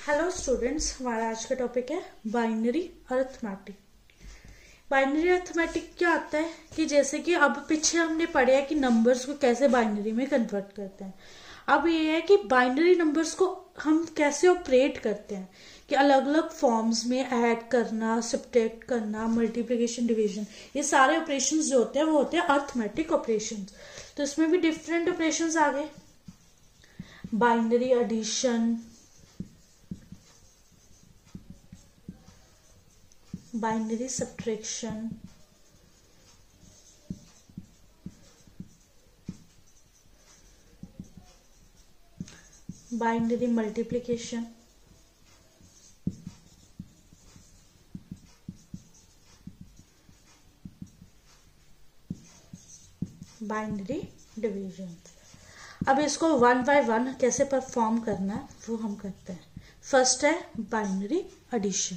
Hello students, हमारा आज का टॉपिक है बाइनरी अरिथमेटिक। बाइनरी अरिथमेटिक क्या आता है कि जैसे कि अब पीछे हमने पढ़ा है कि नंबर्स को कैसे बाइनरी में कन्वर्ट करते हैं। अब ये है कि बाइनरी नंबर्स को हम कैसे ऑपरेट करते हैं, कि अलग अलग फॉर्म्स में ऐड करना, सब्ट्रैक्ट करना, मल्टीप्लिकेशन, डिवीजन, ये सारे ऑपरेशंस जो होते हैं वो होते हैं अरिथमेटिक ऑपरेशंस। तो इसमें भी डिफरेंट ऑपरेशंस आ गए, binary addition, binary subtraction, binary multiplication, binary division. अब इसको वन बाय वन कैसे परफॉर्म करना है वो हम करते हैं। फर्स्ट है binary addition.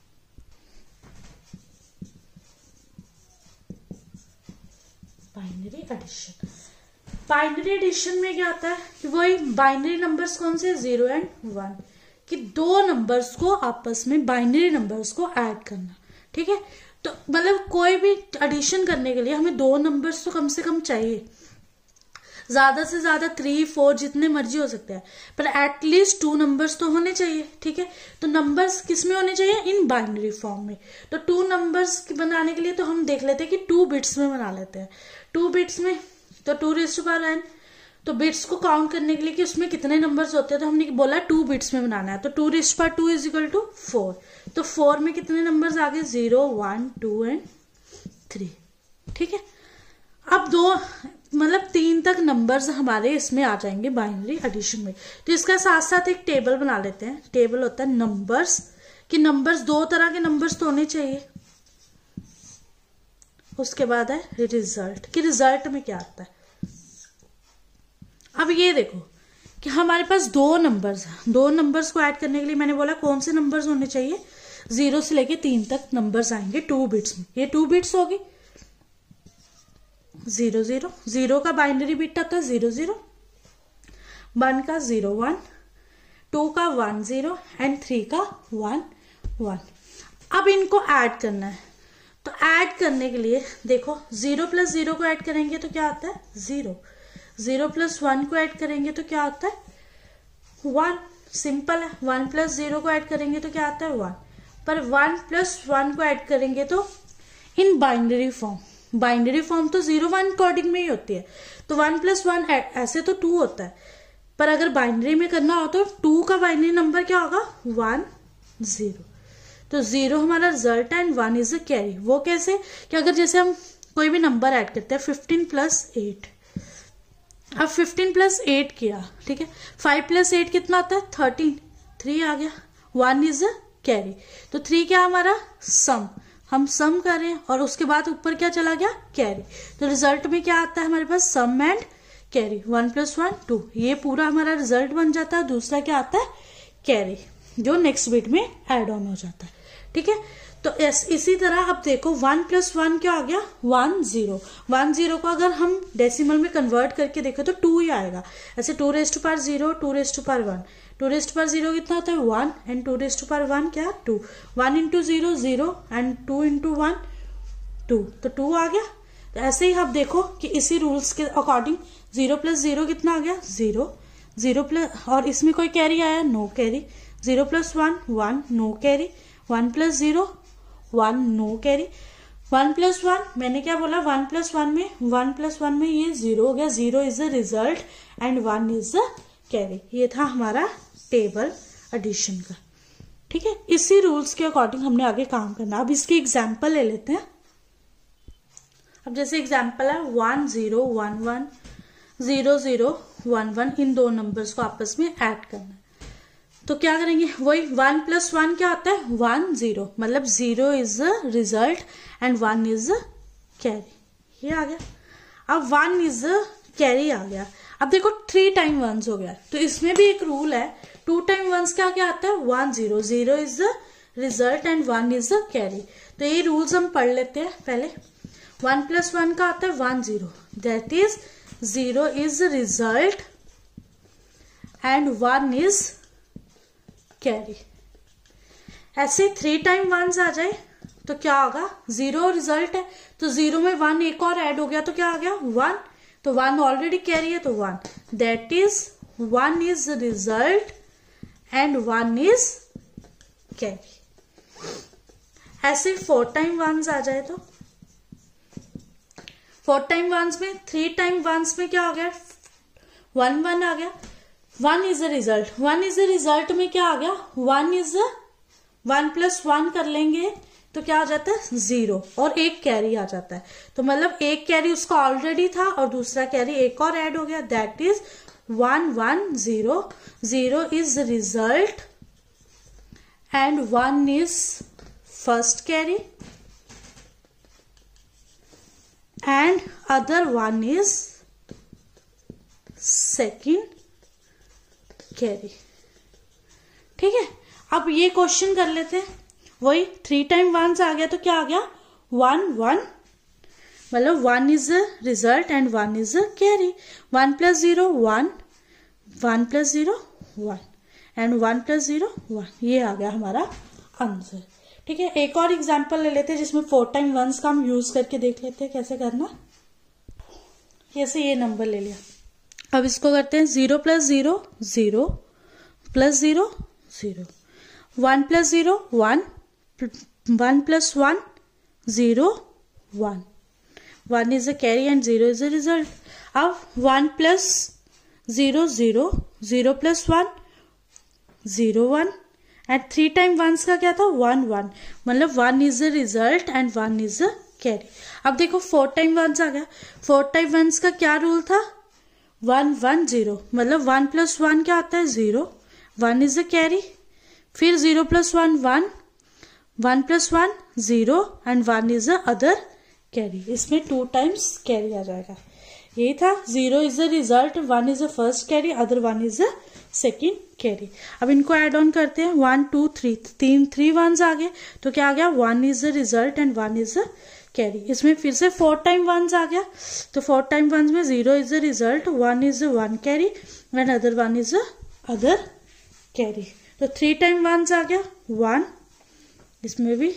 Binary addition, binary addition में क्या आता है कि वही बाइनरी नंबर्स कौन से, 0 एंड 1, कि दो नंबर्स को आपस में, बाइनरी नंबर्स को ऐड करना। ठीक है, तो मतलब कोई भी एडिशन करने के लिए हमें दो नंबर्स तो कम से कम चाहिए, ज्यादा से ज्यादा 3, 4 जितने मर्जी हो सकते हैं, पर एटलीस्ट 2 नंबर्स तो होने चाहिए। ठीक है, तो नंबर्स किस में होने चाहिए, इन बाइनरी फॉर्म में। तो 2 नंबर्स बनाने के लिए तो हम देख लेते हैं कि 2 बिट्स में बना लेते हैं। 2 बिट्स में तो 2n, तो बिट्स को काउंट करने के लिए कि उसमें कितने नंबर्स होते हैं, तो हमने बोला 2 बिट्स में बनाना है, तो 2 इज इक्वल टू 4। तो 4 में कितने नंबर्स आ गए, 0, 1, 2 एंड 3। ठीक है, अब 2 मतलब 3 तक नंबर्स हमारे इसमें आ जाएंगे बाइनरी एडिशन में। तो इसका साथ साथ एक टेबल बना लेते हैं। टेबल होता है नंबर्स, कि नंबर्स 2 तरह के नंबर्स तो होने चाहिए। उसके बाद है रिजल्ट, कि रिजल्ट में क्या आता है। अब ये देखो कि हमारे पास 2 नंबर्स हैं, 2 नंबर्स को ऐड करने के लिए मैंने बोला कौन से नंबर्स होने चाहिए, 0 से लेके 3 तक नंबर्स आएंगे 2 बिट्स में। ये 2 बिट्स होगी, 0, 0, 0 का बाइनरी बिट आता है 0, 0, 1 का 0, 1, 2 का 1, 0 एंड 3 का 1, 1। अब इनको ऐड करना है, तो ऐड करने के लिए देखो 0 प्लस 0 को ऐड करेंगे तो क्या आता है, 0, 0 प्लस 1 को ऐड करेंगे तो क्या आता है, 1। सिंपल है। 1 प्लस 0 को ऐड करेंगे तो क्या आता है, 1। पर 1 प्लस 1 को ऐड करेंगे तो in binary form, binary form तो 0, 1 कोडिंग में ही होती है, तो 1 प्लस 1 ऐसे तो 2 होता है, पर अगर बाइनरी में करना हो तो 2 का बाइनरी नंबर क्या होगा, 1, 0। तो 0 हमारा result and 1 is a carry. वो कैसे, कि अगर जैसे हम कोई भी नंबर ऐड करते हैं, 15 प्लस 8, अब 15 प्लस 8 किया, ठीक है, 5 प्लस 8 कितना आता है, 13, 3 आ गया, 1 इज अ कैरी। तो 3 क्या हमारा सम, हम सम कर रहे हैं, और उसके बाद ऊपर क्या चला गया, कैरी। तो रिजल्ट में क्या आता है हमारे पास, सम एंड कैरी, 1 प्लस 1 2, ये पूरा हमारा रिजल्ट बन जाता है। दूसरा क्या आता है, कैरी, जो नेक्स्ट बिट में ऐड ऑन हो जाता है। ठीक है, तो इसी तरह अब देखो 1 प्लस 1 क्या आ गया, 1, 0, 1, 0 को अगर हम डेसिमल में कन्वर्ट करके देखें तो 2 ही आएगा। ऐसे 2 raise to power 0, 2 raise to power 1, 2 raise to power 0 कितना होता है, 1, एंड 2 रेज़ टू पावर 1 क्या, 2, 1 इंटू 0, 0 एंड 2 इंटू 1 2, तो 2 आ गया। तो ऐसे ही आप देखो कि इसी रूल्स के अकॉर्डिंग 0 प्लस 0 कितना आ गया, 0, 0 प्लस, और इसमें कोई कैरी आया, no carry, 0 plus 1, 1, no carry, 1 plus 0, 1, no carry, 1 plus 1, मैंने क्या बोला, 1 प्लस 1 में, 1 प्लस 1 में ये 0 हो गया, 0 is the result and 1 is the carry. ये था हमारा टेबल एडिशन का। ठीक है, इसी रूल्स के अकॉर्डिंग हमने आगे काम करना। अब इसकी एग्जाम्पल ले लेते हैं। अब जैसे एग्जाम्पल है 1, 0, 1, 1, 0, 0, 1, 1, इन 2 नंबर्स को आपस में ऐड करना है। तो क्या करेंगे, वही 1 प्लस 1 क्या आता है, 1, 0, मतलब 0 is the result and 1 is the carry. ये आ गया। अब 1 इज द कैरी आ गया। अब देखो 3 टाइम 1 हो गया, तो इसमें भी एक रूल है, 2 टाइम 1 क्या क्या आता है, 1, 0, 0 is the result and 1 is the carry. तो ये रूल्स हम पढ़ लेते हैं पहले। 1 प्लस 1 का आता है 1, 0, that is 0 is the result and 1 is carry. ऐसे 3 टाइम 1 आ जाए तो क्या होगा, 0 रिजल्ट है तो 0 में 1 एक और ऐड हो गया तो क्या आ गया 1, तो 1 ऑलरेडी कैरी है तो 1, that is 1 is result and 1 is carry. ऐसे 4 टाइम 1 आ जाए तो 4 टाइम 1 में 3 टाइम 1 में क्या हो गया 1 1 आ गया, 1 is a result, 1 is a result में क्या आ गया 1 इज 1 प्लस 1 कर लेंगे तो क्या आ जाता है 0 और एक कैरी आ जाता है, तो मतलब एक कैरी उसका ऑलरेडी था और दूसरा कैरी एक और ऐड हो गया, that is 1 1 0, 0 is result and 1 is first carry and other 1 is second carry. ठीक है, अब ये क्वेश्चन कर लेते हैं, वही 3 टाइम 1 आ गया तो क्या आ गया 1 1, मतलब 1 is a result and 1 is a carry, 1 plus 0 1, 1 plus 0 1 and 1 plus 0 1, ये आ गया हमारा आंसर। ठीक है, एक और एग्जांपल ले लेते हैं जिसमें 4 टाइम 1 का हम यूज करके देख लेते हैं कैसे करना। जैसे ये नंबर ले लिया, अब इसको करते हैं 0 plus 0 0 plus 0 0, 1 plus 0 1, 1 plus 1 0 1, 1 is a carry and 0 is a result। अब 1 प्लस 0 0, 0 प्लस 1 0 1 एंड 3 टाइम 1 का क्या था 1 1, मतलब 1 is a result and 1 is a carry. अब देखो 4 टाइम 1 आ गया, 4 टाइम 1 का क्या रूल था 1 1 0, मतलब 1 प्लस 1 क्या आता है 0, 1 इज अ कैरी, फिर 0 plus 1 1, 1 plus 1 0 and 1 is a other carry, इसमें 2 टाइम्स कैरी आ जाएगा। यही था 0 is a result, 1 is a first carry, other 1 is a second carry. अब इनको एड ऑन करते हैं 1 2 3, 3 1 आ गए तो क्या आ गया 1 is a result and 1 is a carry. इसमें फिर से 4 टाइम 1 आ गया तो 4 टाइम 1 में 0 is a result, 1 is a 1 carry and other 1 is a other carry. तो 3 टाइम 1 आ गया 1, इसमें भी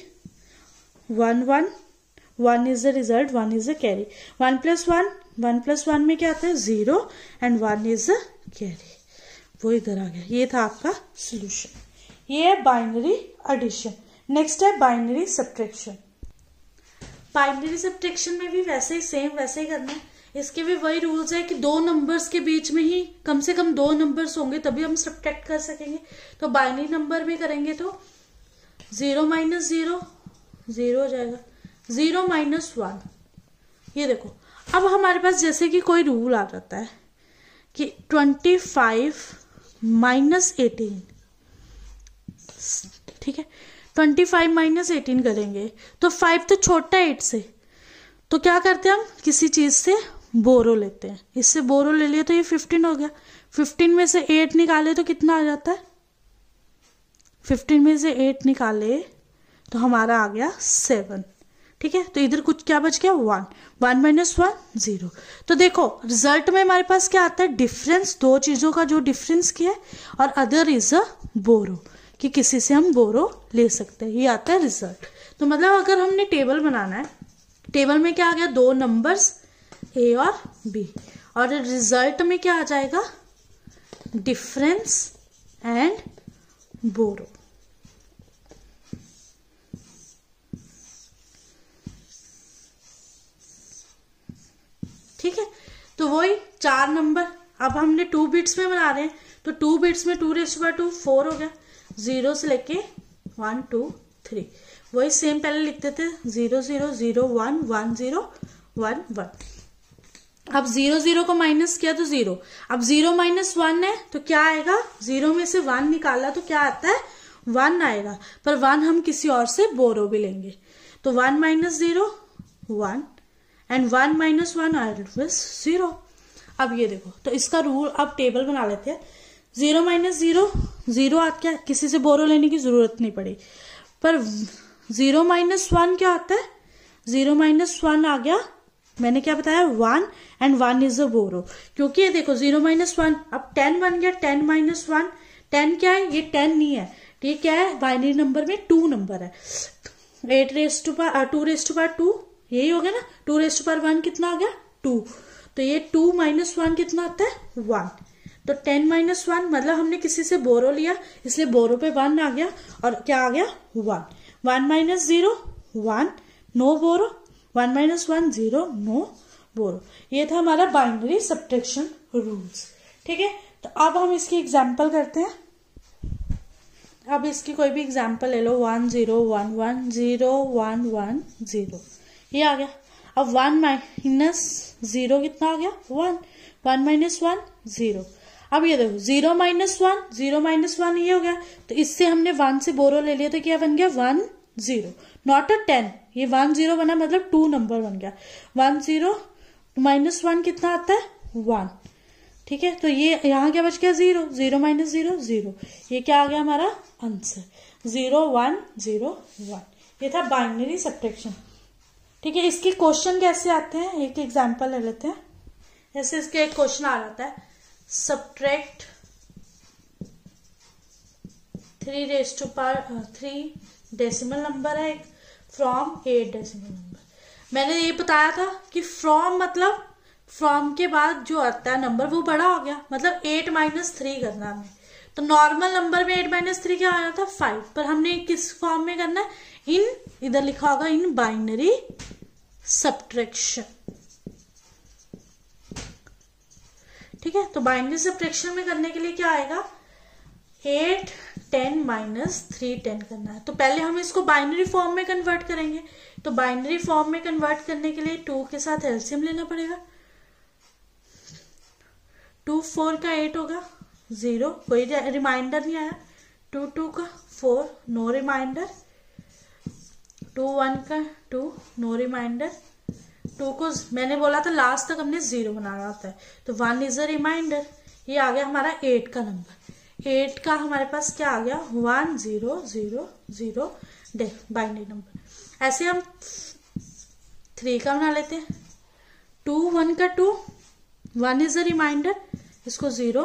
1 1, 1 is a result 1 is a carry, 1 plus 1 में क्या आता है 0 एंड 1 इज अ कैरी, वो इधर आ गया। ये था आपका सॉल्यूशन। ये है बाइनरी एडिशन। नेक्स्ट है बाइनरी सब्ट्रैक्शन। बाइनरी सब्ट्रैक्शन में भी वैसे ही सेम वैसे ही करना है, इसके भी वही रूल्स है कि 2 नंबर्स के बीच में ही कम से कम 2 नंबर्स होंगे तभी हम सब्ट्रैक्ट कर सकेंगे। तो बाइनरी नंबर में करेंगे तो 0 माइनस 0 0 हो जाएगा, 0 माइनस 1। ये देखो, अब हमारे पास जैसे कि कोई रूल आ जाता है कि 25 माइनस 18, ठीक है 25 माइनस 18 करेंगे तो 5 तो छोटा है 8 से, तो क्या करते हैं हम किसी चीज से बोरो लेते हैं, इससे बोरो ले लिया तो ये 15 हो गया, 15 में से 8 निकाले तो कितना आ जाता है, 15 में से 8 निकाले तो हमारा आ गया 7। ठीक है, तो इधर कुछ क्या बच गया 1, 1 माइनस 1 0। तो देखो रिजल्ट में हमारे पास क्या आता है डिफरेंस, 2 चीजों का जो डिफरेंस किया है, और अदर इज अ बोरो, कि किसी से हम बोरो ले सकते हैं, ये आता है रिजल्ट। तो मतलब अगर हमने टेबल बनाना है, टेबल में क्या आ गया 2 नंबर्स ए और बी, और रिजल्ट में क्या आ जाएगा डिफरेंस एंड बोरो। ठीक है, तो वही 4 नंबर, अब हमने 2 बिट्स में बना रहे हैं तो 2 बिट्स में 2⁻², 4 हो गया, 0 से लेके 1 2 3, वही सेम पहले लिखते थे 0 0 0 1 1 0 1 1। अब 0 0 को माइनस किया तो 0, अब 0 माइनस 1 है तो क्या आएगा, 0 में से 1 निकाला तो क्या आता है 1 आएगा, पर 1 हम किसी और से बोरो भी लेंगे, तो 1 माइनस 0 1 एंड 1 माइनस 1 ऑलवेज 0। अब ये देखो, तो इसका रूल अब टेबल बना लेते हैं, 0 माइनस 0 0 आ गया, किसी से बोरो लेने की जरूरत नहीं पड़ी, पर 0 माइनस 1 क्या आता है, 0 माइनस 1 आ गया, मैंने क्या बताया 1 एंड 1 इज अ बोरो, क्योंकि ये देखो 0 माइनस 1, अब 10 बन गया, 10 माइनस 1 10 क्या है, ये 10 नहीं है, ये क्या है, बाइनरी नंबर में 2 नंबर है। 8 raise to power 2 raise to power 2, यही हो गया ना। 2 रेज़ टू पावर 1 कितना आ गया, 2। तो ये 2 माइनस 1 कितना आता है, 1। तो 10 माइनस 1 मतलब हमने किसी से बोरो लिया, इसलिए बोरो पे 1 आ गया, और क्या आ गया, 1। 1 minus 0 1, no borrow. 1 minus 1 0, no borrow. ये था हमारा बाइनरी सब्ट्रैक्शन रूल्स। ठीक है, तो अब हम इसकी एग्जाम्पल करते हैं। अब इसकी कोई भी एग्जाम्पल ले लो, 1 0 1 1 0 1 1 0, ये आ गया। अब 1 माइनस 0 कितना आ गया, 1। 1 माइनस 1 0। अब ये देखो 0 माइनस 1 0 माइनस 1 ये हो गया, तो इससे हमने 1 से बोरो ले लिया, तो क्या बन गया, 1 0, नॉट अ 10। ये 1 0 बना मतलब 2 नंबर बन गया। 1 0 माइनस 1 कितना आता है, 1। ठीक है, तो ये यहाँ क्या बच गया, 0। 0 माइनस 0 0, ये क्या आ गया हमारा आंसर, 0 1 0 1। ये था बाइनरी सब्ट्रैक्शन। ठीक है, इसके क्वेश्चन कैसे आते हैं, एक एग्जांपल ले लेते हैं। ऐसे इसके एक क्वेश्चन आ जाता है, subtract 3 raise to power 3 decimal number है एक फ्रॉम 8 डेसिमल नंबर। मैंने ये बताया था कि फ्रॉम मतलब फ्रॉम के बाद जो आता है नंबर वो बड़ा हो गया, मतलब 8 माइनस 3 करना हमें। तो नॉर्मल नंबर में 8 माइनस 3 क्या आया था, 5, पर हमने किस फॉर्म में करना है, इन, इधर लिखा होगा इन बाइनरी सब्ट्रैक्शन। ठीक है, तो बाइनरी सब्ट्रैक्शन में करने के लिए क्या आएगा, 8 10 माइनस 3 10 करना है। तो पहले हम इसको बाइनरी फॉर्म में कन्वर्ट करेंगे। तो बाइनरी फॉर्म में कन्वर्ट करने के लिए 2 के साथ एलसीएम लेना पड़ेगा। 2 4 का 8 होगा, 0, कोई रिमाइंडर नहीं आया। 2 2 का 4, नो रिमाइंडर। 2 1 का 2, नो रिमाइंडर। 2 को मैंने बोला था लास्ट तक हमने 0 बनाना होता है, तो 1 इज अ रिमाइंडर। ये आ गया हमारा 8 का नंबर। 8 का हमारे पास क्या आ गया, 1 0 0 0 बाइनरी नंबर। ऐसे हम 3 का बना लेते हैं। 2 1 का 2, 1 इज अ रिमाइंडर, इसको 0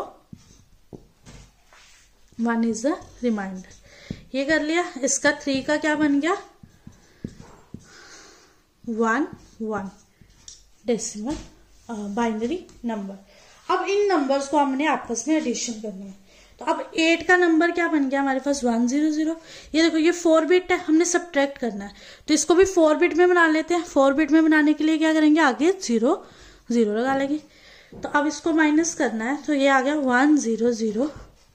1 इज अ रिमाइंडर। ये कर लिया। इसका 3 का क्या बन गया, 1 1 डेसिमल बाइनरी नंबर। अब इन नंबर्स को हमने आपस में एडिशन करनी है। तो अब 8 का नंबर क्या बन गया हमारे पास, 1 0 0। ये देखो ये 4 बिट है, हमने सब्ट्रैक्ट करना है, तो इसको भी 4 बिट में बना लेते हैं। 4 बिट में बनाने के लिए क्या करेंगे, आगे 0 0 लगा लेंगे। तो अब इसको माइनस करना है, तो ये आ गया 1 0 0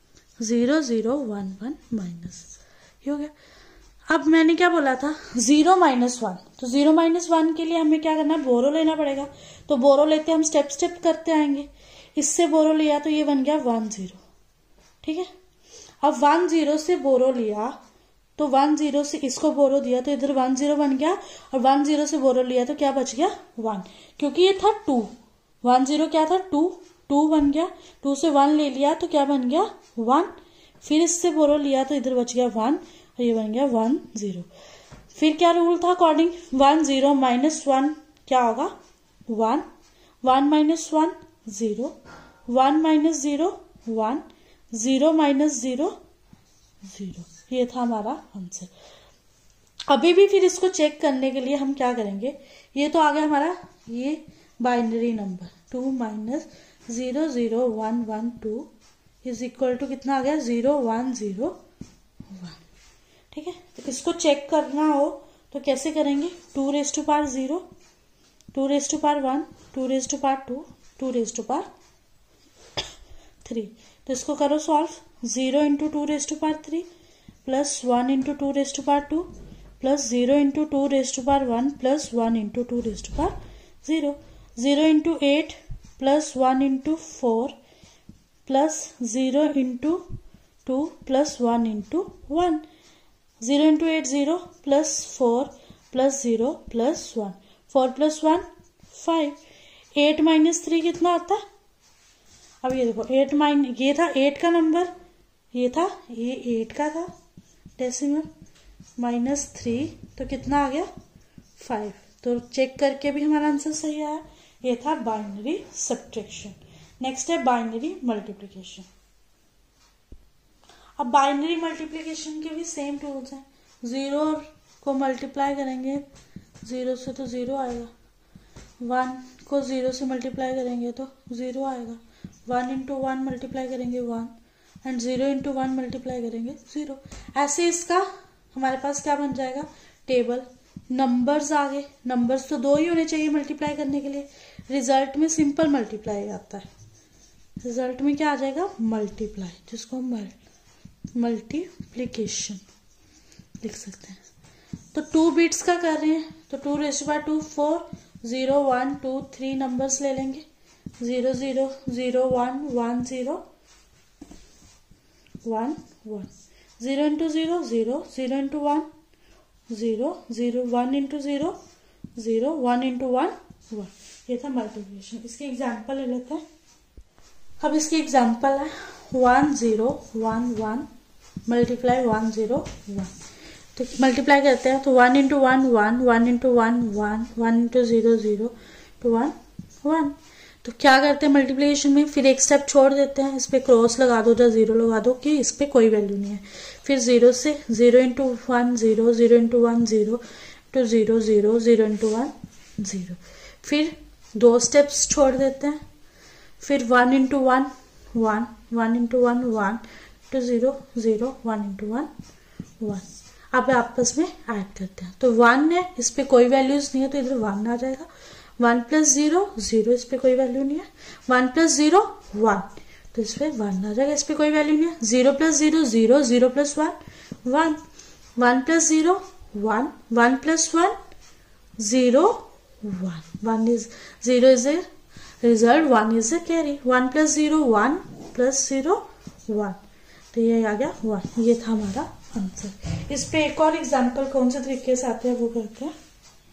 0 0 1 1 माइनस, ये हो गया। अब मैंने क्या बोला था, 0 माइनस 1, तो 0 माइनस 1 के लिए हमें क्या करना है, बोरो लेना पड़ेगा। तो बोरो लेते हम स्टेप स्टेप करते आएंगे। इससे बोरो लिया तो ये बन गया 1 0। ठीक है, अब 1 0 से बोरो लिया, तो 1 0 से इसको बोरो दिया, तो इधर 1 0 बन गया, और 1 0 से बोरो लिया तो क्या बच गया, 1, क्योंकि ये था 2। 1 0 क्या था, 2 2 बन गया। 2 से 1 ले लिया तो क्या बन गया, 1। फिर इससे बोरो लिया तो इधर बच गया 1, और ये बन गया 1 0। फिर क्या रूल था अकॉर्डिंग, 1 0 माइनस 1 क्या होगा, 1 1 माइनस 1 0 1 माइनस 0 1 0 माइनस 0 0। ये था हमारा आंसर। अभी भी फिर इसको चेक करने के लिए हम क्या करेंगे, ये तो आ गया हमारा ये binary number 2 minus 0 0 1 1 2 is equal to कितना आ गया, 0 1 0 1। ठीक है, तो इसको चेक करना हो तो कैसे करेंगे, 2 raise to power 0 2 raise to power 1 2 raise to power 2 2 raise to power 3। तो इसको करो solve. 0 into 2 raise to power 3 plus 1 into 2 raise to power 2 plus 0 into 2 raise to power 1 plus 1 into 2 raise to power 0। 0 into 8 plus 1 into 4 plus 0 into 2 plus 1 into 1। 0 into 8 0 plus 4 plus 0 plus 1, 4 plus 1 5। 8 minus 3 कितना होता है, अब ये देखो 8 ये था 8 का number, ये था ये 8 का था डेसिमल, माइनस 3 तो कितना आ गया 5। तो चेक करके भी हमारा आंसर सही आया। ये था बाइनरी सब्ट्रैक्शन। नेक्स्ट है बाइनरी मल्टीप्लिकेशन। अब बाइनरी मल्टीप्लिकेशन के भी सेम टूल्स हैं। 0 को मल्टीप्लाई करेंगे 0 से तो 0 आएगा, 1 को 0 से मल्टीप्लाई करेंगे तो 0 आएगा, 1 इंटू 1 मल्टीप्लाई करेंगे 1 एंड 0 इंटू 1 मल्टीप्लाई करेंगे 0। ऐसे इसका हमारे पास क्या बन जाएगा, टेबल। नंबर्स आ गए, नंबर्स तो 2 ही होने चाहिए मल्टीप्लाई करने के लिए। रिजल्ट में सिंपल मल्टीप्लाई आता है, रिजल्ट में क्या आ जाएगा, मल्टीप्लाई, जिसको हम मल्टीप्लिकेशन लिख सकते हैं। तो 2 बिट्स का कर रहे हैं तो 2⁻², 4, 0, 1, 2, 3 नंबर्स ले लेंगे, 0, 0, 0, 1, 1, 0, 1, 1, 0 इंटू 0, 0, 0 इंटू 1, 0, 0, 1 इंटू 0, 0, 1 इंटू 1, 1। ये था मल्टीप्लिकेशन। इसकी एग्जाम्पल ले लेते हैं। अब इसकी एग्जाम्पल है 1, 0, 1, 1 मल्टीप्लाई 1, 0, 1। तो मल्टीप्लाई करते हैं तो 1 इंटू 1, 1, 1 इंटू 1, 1, 1 इंटू 0, 0, टू 1, 1। तो क्या करते हैं मल्टीप्लिकेशन में, फिर एक स्टेप छोड़ देते हैं, इस पे क्रॉस लगा दो या 0 लगा दो कि इस पे कोई वैल्यू नहीं है। फिर 0 से 0 इंटू 1, 0, 0 इंटू 1, 0, टू 0, 0, 0 इंटू 1, 0। फिर 2 स्टेप्स छोड़ देते हैं, फिर 1 इंटू 1, 1, 1 इंटू 1, 1, टू 0, 0, 1 इंटू 1, 1। अब आपस में ऐड करते हैं तो 1 है, इस पे कोई वैल्यूज नहीं है तो इधर 1 आ जाएगा। 1 प्लस 0, 0, इस पे कोई वैल्यू नहीं है। 1 प्लस 0, 1, तो इस पे 1 आ जाएगा, इस पे कोई वैल्यू नहीं है। 0 plus 0, 0, 0 plus 1, 1, 1 plus 0, 1, 1 plus 1, 0, 1, 1 is 0 is a result, 1 is a carry। 1 plus 0, 1 plus 0, 1, तो ये आ गया 1। ये था हमारा आंसर। इस पे एक और एग्जाम्पल कौन से तरीके से आते हैं वो करते हैं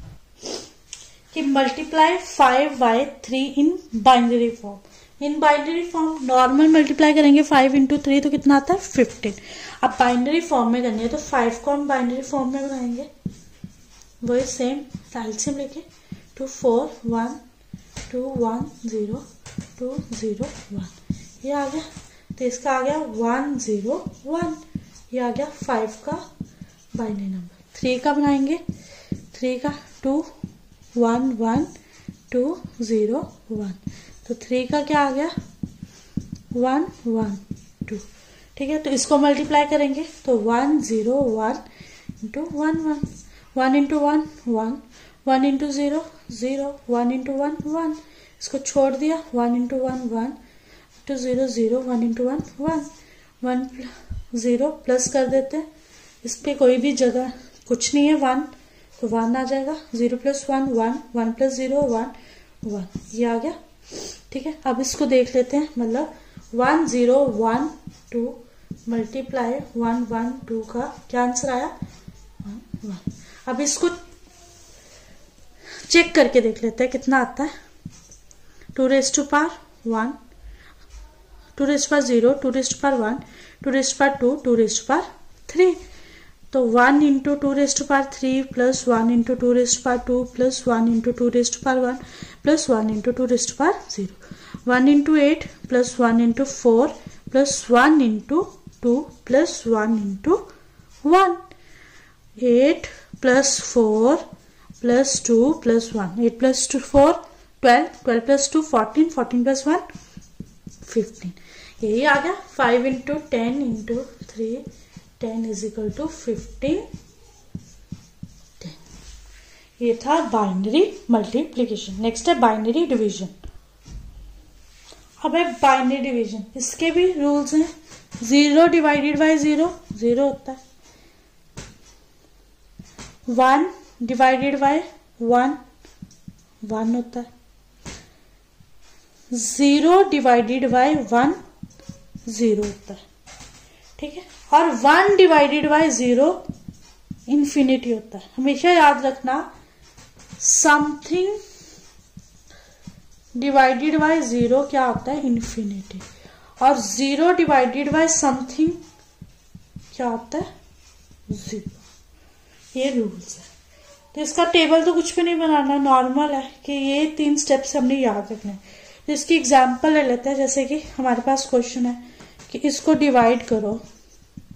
कि multiply 5 by 3 in binary form. In binary form normal multiply करेंगे 5 इंटू 3 तो कितना आता है 15। अब बाइनरी फॉर्म में करनी है तो 5 को हम बाइनरी फॉर्म में बनाएंगे, वही सेम एलसीएम लेके 2, 4, 1, 2, 1, 0, 2, 0, 1, ये आ गया। तो इसका आ गया 1, 0, 1, ये आ गया 5 का बाइनरी नंबर। 3 का बनाएंगे, 3 का 2, 1, 1, 2, 0, 1, तो 3 का क्या आ गया 1, 1, 2। ठीक है, तो इसको मल्टीप्लाई करेंगे तो 1, 0, 1 इंटू 1, 1, 1 इंटू 1, 1, 1 इंटू 0, 0, 1 इंटू 1, 1, इसको छोड़ दिया 1 इंटू 1, 1 इंटू 0, 0, 1 इंटू 1, 1, 1 0 प्लस कर देते हैं, इस पे कोई भी जगह कुछ नहीं है 1 तो 1 आ जाएगा। 0 प्लस 1, 1, 1 प्लस 0, 1, 1, ये आ गया। ठीक है, अब इसको देख लेते हैं, मतलब 1, 0, 1, 2 मल्टीप्लाई 1, 1, 2 का क्या आंसर आया 1, 1। अब इसको चेक करके देख लेते हैं कितना आता है। 2 raise to power 1, 2 raise to power 0, 2 raise to power 1, 2 raise to power 2, 2 raise to power 3। तो 1 into 2 raise to power 3 plus 1 into 2 raise to power 2 plus 1 into 2 raise to power 1 plus 1 into 2 raise to power 0। 1 into 8 plus 1 into 4 plus 1 into 2 plus 1 into 1। 8 plus 4 plus 2 plus 1, 8 plus 2 4 12, 12 plus 2 14, 14 plus 1 15। यही आ गया 5 into 10 into 3, 10 is equal to 15, 10। ये था binary multiplication. Next है binary division. अब है binary division, इसके भी रूल्स हैं। 0 डिवाइडेड बाय 0, 0 होता है। 1 डिवाइडेड बाय 1, 1 होता है। 0 डिवाइडेड बाय 1, 0 होता है। ठीक है, और 1 डिवाइडेड बाय 0 इंफिनिटी होता है। हमेशा याद रखना, समथिंग डिवाइडेड बाय 0 क्या होता है इंफिनिटी, और 0 डिवाइडेड बाय समथिंग क्या होता है 0। ये रूल्स है। तो इसका टेबल तो कुछ भी नहीं बनाना, नॉर्मल है कि ये 3 स्टेप्स हमने याद रखने हैं। तो इसकी एग्जाम्पल ले लेते हैं। जैसे कि हमारे पास क्वेश्चन है कि इसको डिवाइड करो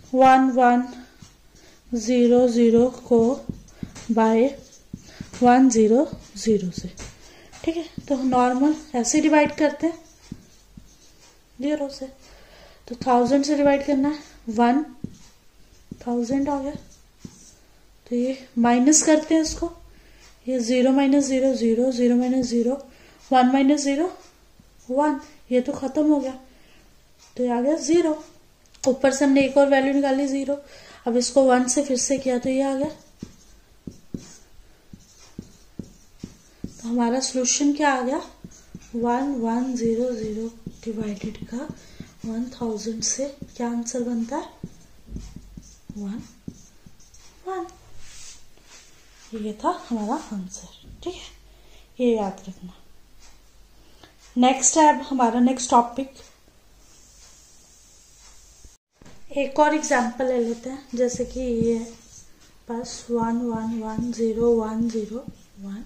1 1 0 0 को बाय 1 0 0 से, ठीक है। तो नॉर्मल ऐसे डिवाइड करते हैं 0 से, तो 1000 से डिवाइड करना है, 1000 आ गया। तो ये माइनस करते हैं इसको, ये 0 माइनस 0 0 0 माइनस 0 1 माइनस 0 1, ये तो खत्म हो गया, तो ये आ गया 0। ऊपर से हमने एक और वैल्यू निकाली 0, अब इसको 1 से फिर से किया तो ये आ गया। तो हमारा सोल्यूशन क्या आ गया, 1 1 0 0 डिवाइडेड का 1000 से क्या आंसर बनता है, 1 1। ये था हमारा आंसर, ठीक है, ये याद रखना। नेक्स्ट है अब हमारा नेक्स्ट टॉपिक, एक और एग्जांपल ले लेते हैं। जैसे कि ये है बस 1 1 1 0 1 0 1,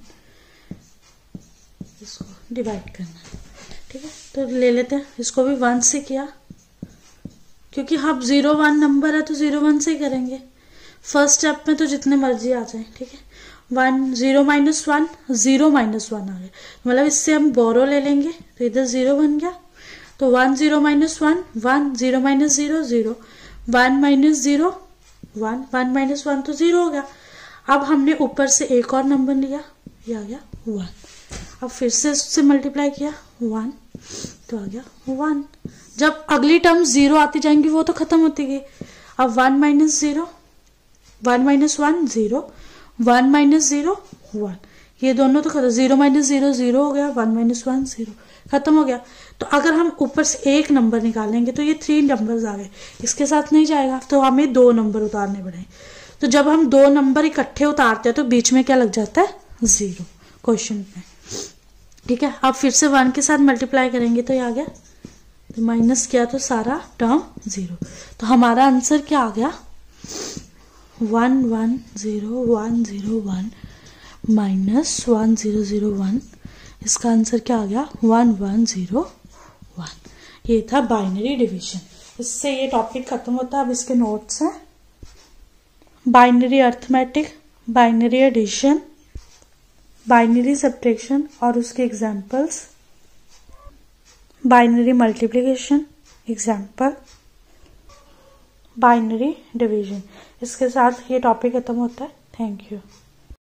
इसको डिवाइड करना है, ठीक है। तो ले लेते हैं, इसको भी 1 से किया, क्योंकि हम 0 1 नंबर है तो 0 1 से ही करेंगे। फर्स्ट स्टेप में तो जितने मर्जी आ जाए, ठीक है। 1 0 माइनस 1 0 माइनस 1 आ गया, मतलब इससे हम बोरो ले लेंगे तो इधर 0 बन गया। तो 1 0 माइनस 1 1 0 माइनस 0 0 1 माइनस 0 1 1 माइनस 1 तो 0 हो गया। अब हमने ऊपर से एक और नंबर लिया, ये आ गया 1। अब फिर से इससे मल्टीप्लाई किया 1 तो आ गया 1। जब अगली टर्म 0 आती जाएंगी वो तो खत्म होती गई। अब 1 माइनस 0 1 माइनस 1 0 1 माइनस 0 1, ये दोनों तो खत्म, 0 माइनस 0 0 हो गया, 1 माइनस 1 0 खत्म हो गया। तो अगर हम ऊपर से एक नंबर निकालेंगे तो ये 3 नंबर्स आ गए, इसके साथ नहीं जाएगा, तो हमें 2 नंबर उतारने पड़े। तो जब हम 2 नंबर इकट्ठे उतारते हैं तो बीच में क्या लग जाता है, 0 क्वेश्चन में, ठीक है। अब फिर से 1 के साथ मल्टीप्लाई करेंगे तो ये आ गया, तो माइनस किया तो सारा टर्म 0। तो हमारा आंसर क्या आ गया, 1 1 0 1 0 1 माइनस 1 0 0 1, इसका आंसर क्या आ गया, 1 1 0 1। ये था बाइनरी डिवीजन। इससे ये टॉपिक खत्म होता है। अब इसके नोट्स हैं, binary arithmetic, binary addition, binary subtraction और उसके examples, binary multiplication example, binary division. इसके साथ ये टॉपिक खत्म होता है। Thank you.